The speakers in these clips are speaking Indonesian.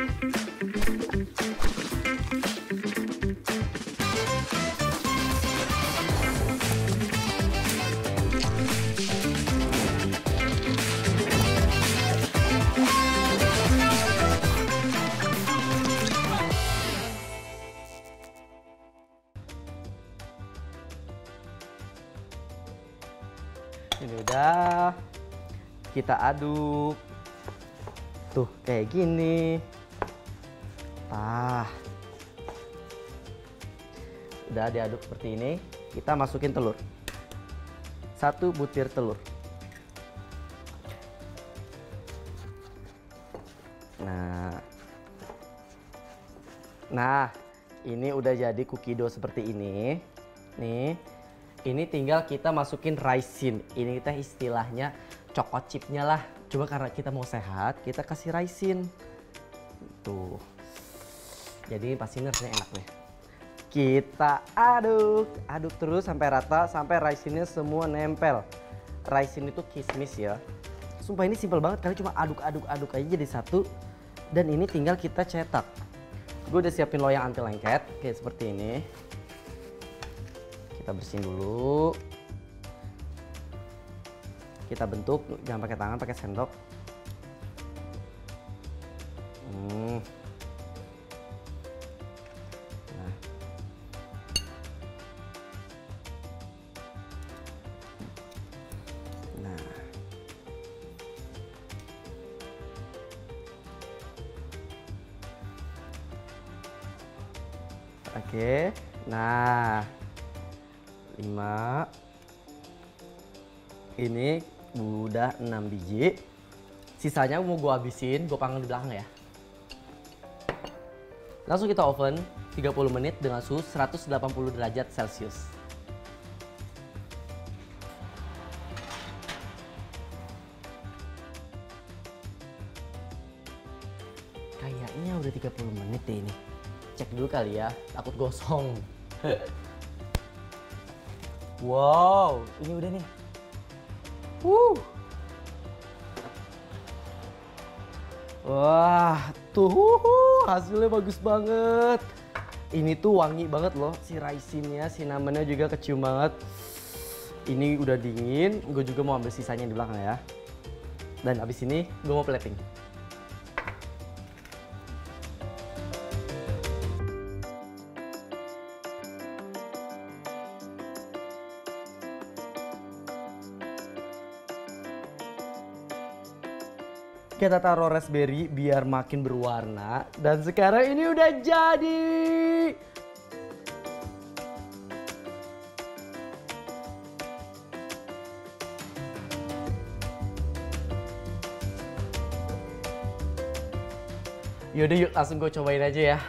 Ini udah, kita aduk. Tuh, kayak gini. Udah diaduk seperti ini, kita masukin telur. 1 butir telur. Nah, ini udah jadi cookie dough seperti ini. Nih. Ini tinggal kita masukin raisin. Ini kita istilahnya choco chipnya lah. Cuma karena kita mau sehat, kita kasih raisin. Tuh. Jadi pasti ini rasanya enak nih. Kita aduk terus sampai rata, sampai raisinnya semua nempel. Raisin itu kismis ya. Sumpah ini simpel banget, kalian cuma aduk aja jadi satu. Dan ini tinggal kita cetak. Gue udah siapin loyang anti lengket kayak seperti ini. Kita bersihin dulu. Kita bentuk, jangan pakai tangan, pakai sendok. Oke, nah 5. Ini udah 6 biji. Sisanya mau gue habisin, gue panggang di belakang ya. Langsung kita oven 30 menit dengan suhu 180 derajat Celcius. Kayaknya udah 30 menit deh ini. Cek dulu kali ya, takut gosong. Wow, ini udah nih. Wah, tuh hasilnya bagus banget. Ini tuh wangi banget loh, si raisinnya, cinnamonnya juga kecium banget. Ini udah dingin, gue juga mau ambil sisanya di belakang ya. Dan abis ini gue mau plating. Kita taruh raspberry biar makin berwarna. Dan sekarang ini udah jadi. Yaudah yuk langsung gue cobain aja ya.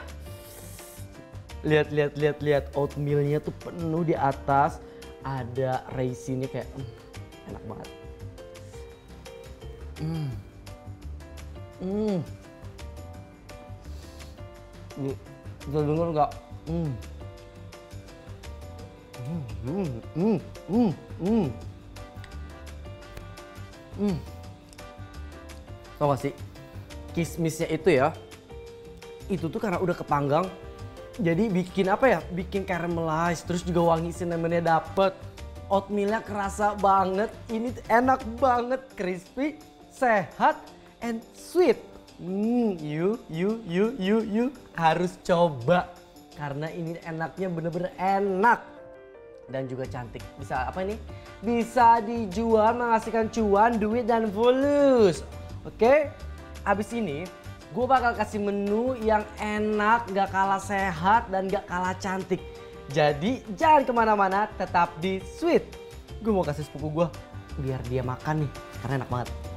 Lihat. Oatmealnya tuh penuh di atas. Ada raisinnya kayak enak banget. Nih, bisa denger nggak? Tau gak sih? Kismisnya itu ya, itu tuh karena udah kepanggang, jadi bikin apa ya? Bikin caramelize, terus juga wangi cinnamonnya dapet. Oatmealnya kerasa banget, ini enak banget, crispy, sehat, and sweet. You harus coba karena ini enaknya bener-bener enak dan juga cantik. Bisa apa ini? Bisa dijual menghasilkan cuan, duit dan fulus. Oke, abis ini gue bakal kasih menu yang enak, gak kalah sehat dan gak kalah cantik. Jadi jangan kemana-mana, tetap di Sweet. Gue mau kasih sepupu gue biar dia makan nih karena enak banget.